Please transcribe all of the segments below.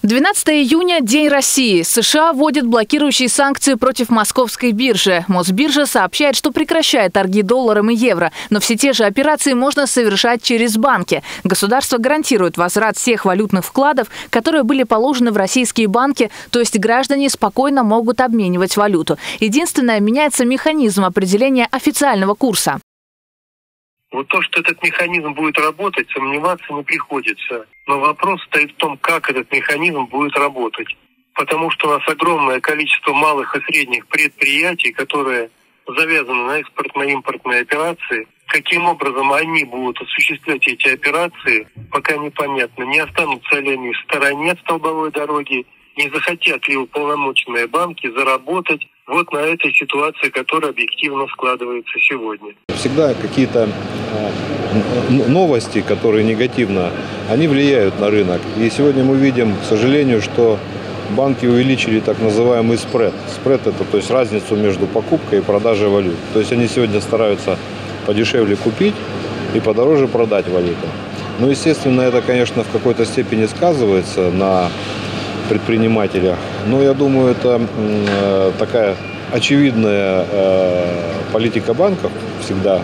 12 июня – День России. США вводят блокирующие санкции против московской биржи. Мосбиржа сообщает, что прекращает торги долларом и евро. Но все те же операции можно совершать через банки. Государство гарантирует возврат всех валютных вкладов, которые были положены в российские банки, то есть граждане спокойно могут обменивать валюту. Единственное, меняется механизм определения официального курса. Вот то, что этот механизм будет работать, сомневаться не приходится. Но вопрос стоит в том, как этот механизм будет работать. Потому что у нас огромное количество малых и средних предприятий, которые завязаны на экспортно-импортные операции. Каким образом они будут осуществлять эти операции, пока непонятно. Не останутся ли они в стороне от столбовой дороги, не захотят ли уполномоченные банки заработать вот на этой ситуации, которая объективно складывается сегодня. Всегда какие-то новости, которые негативно, они влияют на рынок. И сегодня мы видим, к сожалению, что банки увеличили так называемый спред. Спред – это то есть разницу между покупкой и продажей валют. То есть они сегодня стараются подешевле купить и подороже продать валюту. Ну, естественно, это, конечно, в какой-то степени сказывается на предпринимателях. Но я думаю, это такая очевидная политика банков всегда.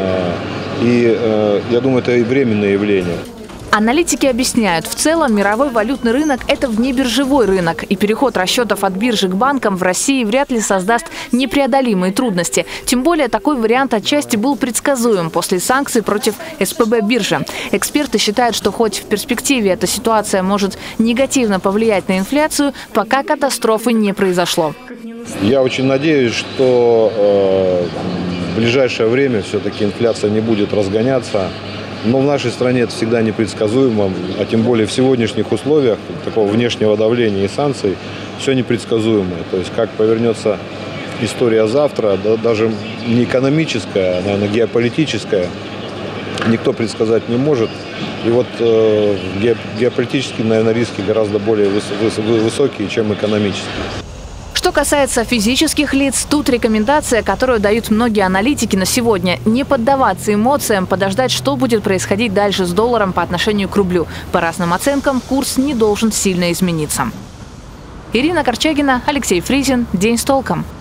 И я думаю, это и временное явление. Аналитики объясняют, в целом мировой валютный рынок – это внебиржевой рынок, и переход расчетов от биржи к банкам в России вряд ли создаст непреодолимые трудности. Тем более такой вариант отчасти был предсказуем после санкций против СПБ биржи. Эксперты считают, что хоть в перспективе эта ситуация может негативно повлиять на инфляцию, пока катастрофы не произошло. Я очень надеюсь, что в ближайшее время все-таки инфляция не будет разгоняться. Но в нашей стране это всегда непредсказуемо, а тем более в сегодняшних условиях такого внешнего давления и санкций все непредсказуемо. То есть как повернется история завтра, да, даже не экономическая, а, наверное, геополитическая, никто предсказать не может. И вот геополитические, наверное, риски гораздо более высокие, чем экономические. Что касается физических лиц, тут рекомендация, которую дают многие аналитики на сегодня – не поддаваться эмоциям, подождать, что будет происходить дальше с долларом по отношению к рублю. По разным оценкам, курс не должен сильно измениться. Ирина Корчагина, Алексей Фризин. День с толком.